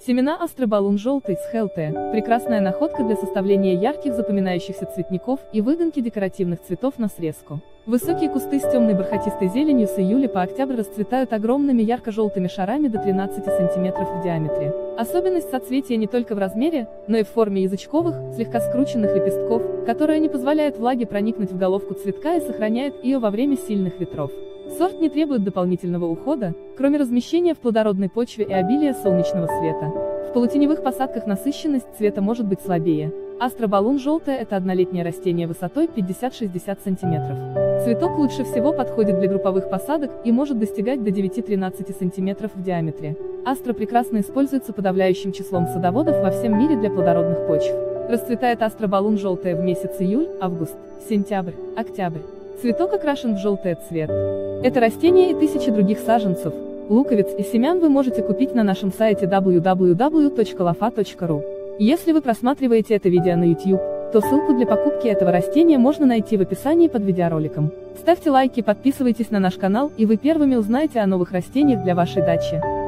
Семена астробалун желтый с ХЛТ – прекрасная находка для составления ярких запоминающихся цветников и выгонки декоративных цветов на срезку. Высокие кусты с темной бархатистой зеленью с июля по октябрь расцветают огромными ярко-желтыми шарами до 13 см в диаметре. Особенность соцветия не только в размере, но и в форме язычковых, слегка скрученных лепестков, которая не позволяет влаге проникнуть в головку цветка и сохраняет ее во время сильных ветров. Сорт не требует дополнительного ухода, кроме размещения в плодородной почве и обилия солнечного света. В полутеневых посадках насыщенность цвета может быть слабее. Астробалун желтое – это однолетнее растение высотой 50-60 см. Цветок лучше всего подходит для групповых посадок и может достигать до 9-13 см в диаметре. Астра прекрасно используется подавляющим числом садоводов во всем мире для плодородных почв. Расцветает астробалун желтое в месяц июль, август, сентябрь, октябрь. Цветок окрашен в желтый цвет. Это растение и тысячи других саженцев, луковиц и семян вы можете купить на нашем сайте www.lofa.ru. Если вы просматриваете это видео на YouTube, то ссылку для покупки этого растения можно найти в описании под видеороликом. Ставьте лайки, подписывайтесь на наш канал, и вы первыми узнаете о новых растениях для вашей дачи.